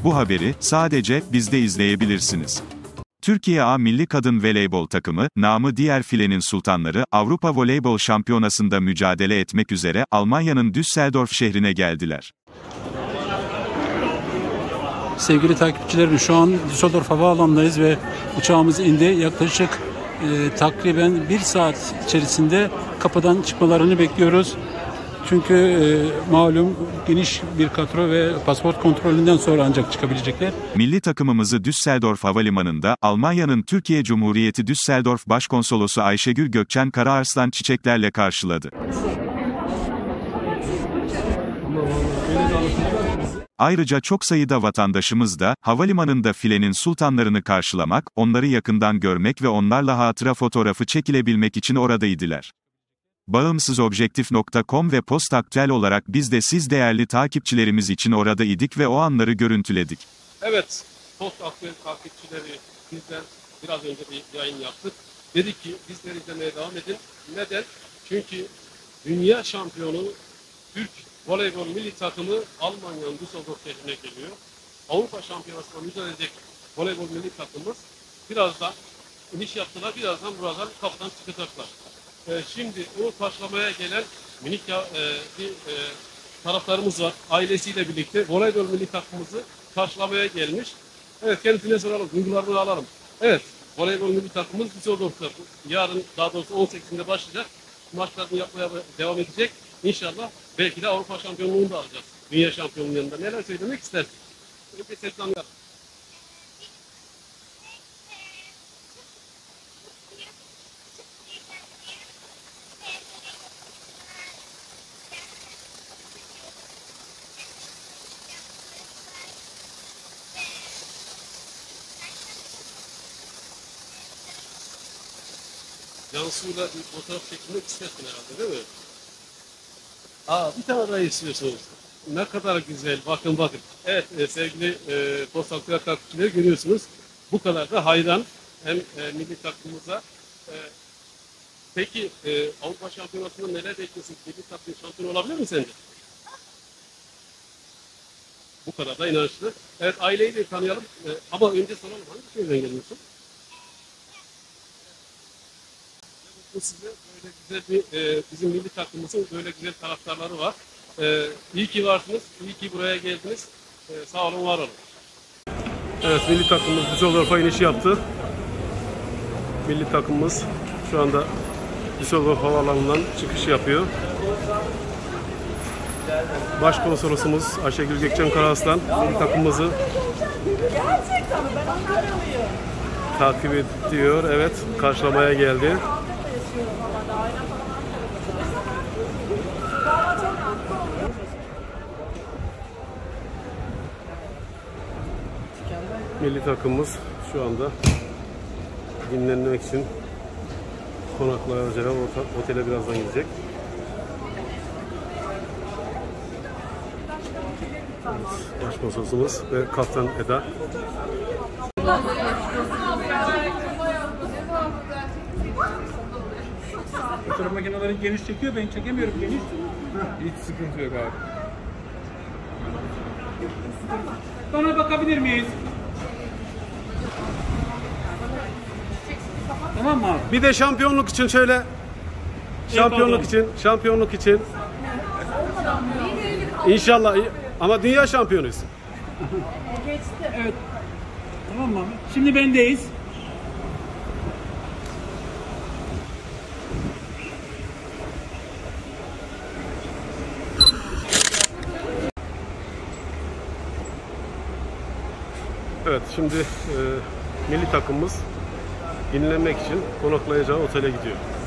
Bu haberi sadece bizde izleyebilirsiniz. Türkiye A Milli Kadın Voleybol Takımı, namı diğer Filenin Sultanları, Avrupa Voleybol Şampiyonası'nda mücadele etmek üzere Almanya'nın Düsseldorf şehrine geldiler. Sevgili takipçilerim, şu an Düsseldorf Havaalanı'ndayız ve uçağımız indi. Yaklaşık takriben 1 saat içerisinde kapıdan çıkmalarını bekliyoruz. Çünkü malum geniş bir kadro ve pasaport kontrolünden sonra ancak çıkabilecekler. Milli takımımızı Düsseldorf Havalimanı'nda Almanya'nın Türkiye Cumhuriyeti Düsseldorf Başkonsolosu Ayşegül Gökçen Karaarslan çiçeklerle karşıladı. Ayrıca çok sayıda vatandaşımız da, havalimanında Filenin sultanlarını karşılamak, onları yakından görmek ve onlarla hatıra fotoğrafı çekilebilmek için oradaydılar. Bağımsızobjektif.com ve Postaktüel olarak biz de siz değerli takipçilerimiz için orada idik ve o anları görüntüledik. Evet, Postaktüel takipçileri, bizler biraz önce bir yayın yaptık. Dedik ki bizleri izlemeye devam edin. Neden? Çünkü dünya şampiyonu Türk voleybol milli takımı Almanya'nın Düsseldorf şehrine geliyor. Avrupa Şampiyonası'nda mücadele edecek voleybol milli takımımız birazdan iniş yaptılar. Birazdan buradan kapıdan çıkacaklar. Şimdi onu karşılamaya gelen minik taraftarımız var. Ailesiyle birlikte voleybol milli takımımızı karşılamaya gelmiş. Evet, kendisine soralım. Duygularını alalım. Evet, voleybol milli takımımız Düsseldorf'ta. Yarın, daha doğrusu 18'inde başlayacak. Maçlarını yapmaya devam edecek. İnşallah belki de Avrupa şampiyonluğunu da alacağız. Dünya şampiyonluğunun yanında. Neler söylemek istersin? Bir ses tanıyalım. Cansu'yla bir fotoğraf çekilmek istersin herhalde, değil mi? Bir tane daha istiyorsunuz. Ne kadar güzel. Bakın. Evet, sevgili Postaktüel takipçileri görüyorsunuz. Bu kadar da hayran hem milli takımımıza. Peki Avrupa Şampiyonası'nda neler bekliyorsun? Milli takım şampiyon olabilir mi sence? Bu kadar da inançlı. Evet, aileyi de tanıyalım. Ama önce soralım, hangi köyden geliyorsun? Bu size böyle güzel bir bizim milli takımımızın böyle güzel taraftarları var. İyi ki varsınız, iyi ki buraya geldiniz. Sağ olun, var olun. Evet, milli takımımız Düsseldorf'a iniş yaptı. Milli takımımız şu anda Düsseldorf Havaalanı'ndan çıkış yapıyor. Başkonsolosumuz Ayşegül Gökçen Karaarslan milli takımımızı takip ediyor. Evet, karşılamaya geldi. Milli takımımız şu anda dinlenmek için konaklayacağı otele birazdan gidecek. Evet, başkonsolosumuz ve kaptan Eda. Fotoğraf makineleri geniş çekiyor, ben çekemiyorum geniş. Hiç sıkıntı yok abi. Bana bakabilir miyiz? Tamam mı abi? Bir de şampiyonluk için şöyle, şampiyonluk için. İnşallah, ama dünya şampiyonuyuz. Evet. Tamam mı abi? Şimdi bendeyiz. Evet, şimdi milli takımımız dinlenmek için konaklayacağı otele gidiyor.